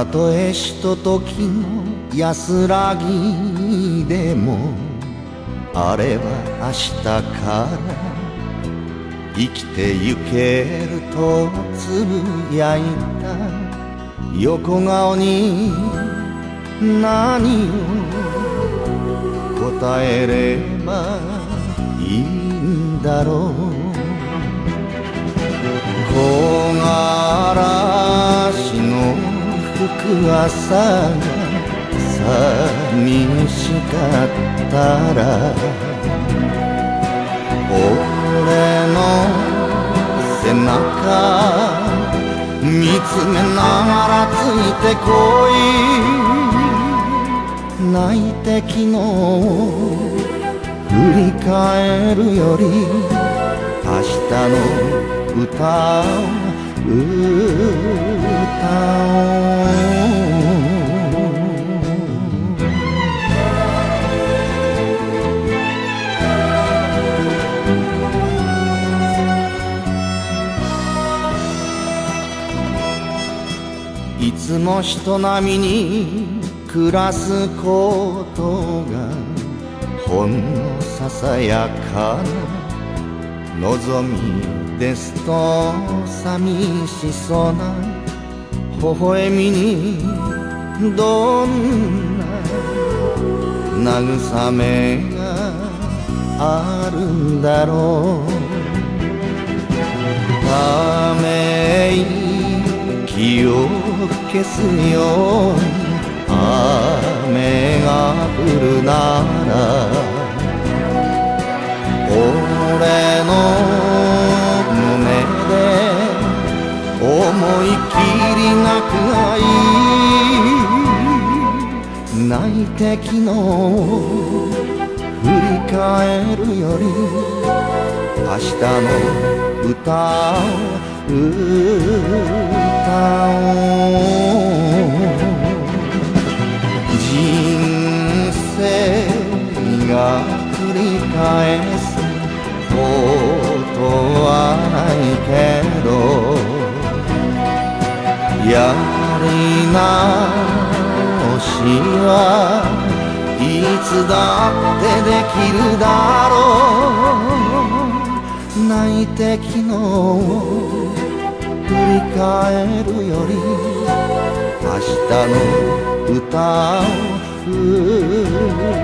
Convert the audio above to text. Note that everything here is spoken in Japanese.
たとえひとときの安らぎでもあれば明日から生きてゆけるとつぶやいた横顔に何を答えればいいんだろう。木枯らしの吹く朝が寂しかったら俺の背中見つめながらついてこい。泣いて昨日振り返るより明日の歌を歌おう。いつも人並みに暮らすことがほんのささやかな望みですと寂しそうな微笑みにどんな慰めがあるんだろう。ため息を消すように雨が降るなら俺の胸で思いきり泣くがいい。泣いて昨日振り返るより明日の歌を歌おう。人生が繰り返すことはないけどやり直しはいつだってできるだろう。泣いて昨日振り返るより明日の歌を歌う。